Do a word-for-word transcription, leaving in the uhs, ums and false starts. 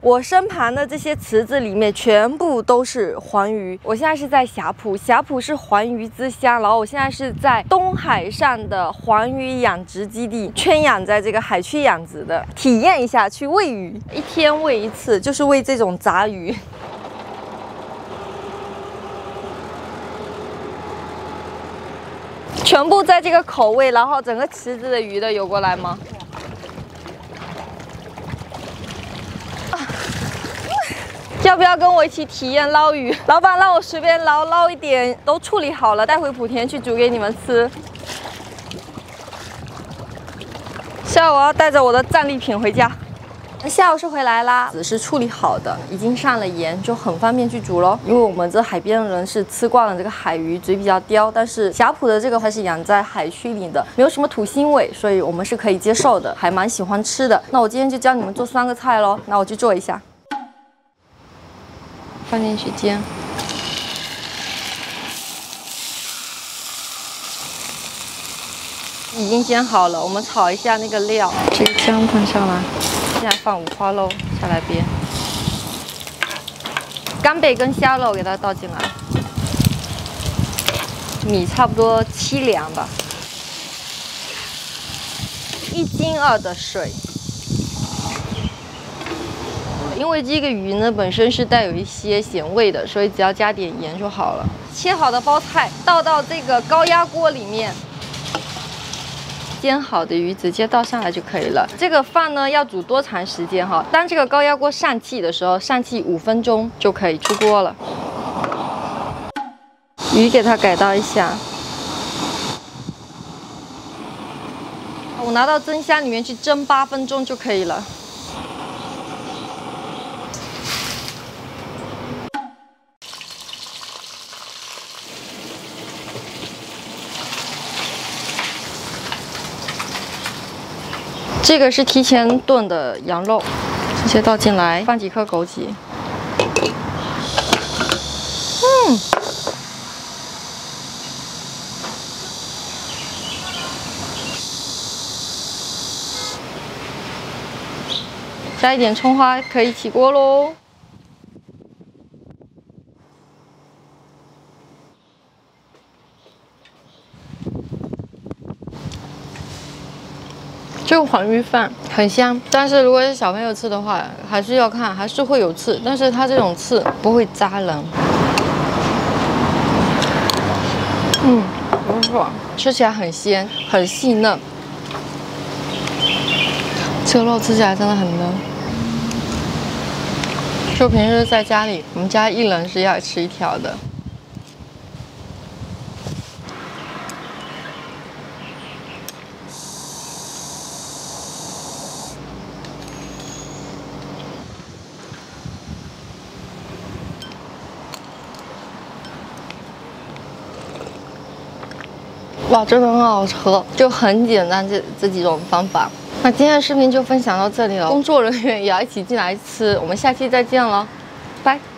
我身旁的这些池子里面全部都是黄鱼。我现在是在霞浦，霞浦是黄鱼之乡，然后我现在是在东海上的黄鱼养殖基地，圈养在这个海区养殖的，体验一下去喂鱼，一天喂一次，就是喂这种杂鱼。全部在这个口位，然后整个池子的鱼都游过来吗？ 要不要跟我一起体验捞鱼？老板让我随便捞捞一点，都处理好了，带回莆田去煮给你们吃。下午我要带着我的战利品回家。下午是回来啦，籽是处理好的，已经上了盐，就很方便去煮咯。因为我们这海边的人是吃惯了这个海鱼，嘴比较刁，但是霞浦的这个它是养在海区里的，没有什么土腥味，所以我们是可以接受的，还蛮喜欢吃的。那我今天就教你们做三个菜咯，那我去做一下。 放进去煎，已经煎好了。我们炒一下那个料，这个姜放上来，现在放五花肉下来煸，干贝跟虾肉给它倒进来，米差不多七两吧，一斤二的水。 因为这个鱼呢本身是带有一些咸味的，所以只要加点盐就好了。切好的包菜倒到这个高压锅里面，煎好的鱼直接倒上来就可以了。这个饭呢要煮多长时间哈？当这个高压锅上气的时候，上气五分钟就可以出锅了。鱼给它改刀一下，我拿到蒸箱里面去蒸八分钟就可以了。 这个是提前炖的羊肉，直接倒进来，放几颗枸杞。嗯，加一点葱花，可以起锅喽。 这个黄鱼饭很香，但是如果是小朋友吃的话，还是要看，还是会有刺，但是它这种刺不会扎人。嗯，不错，吃起来很鲜，很细嫩。这个肉吃起来真的很嫩。就平时在家里，我们家一人是要吃一条的。 哇，真的很好喝，就很简单这这几种方法。那今天的视频就分享到这里了，工作人员也要一起进来吃，我们下期再见了，拜。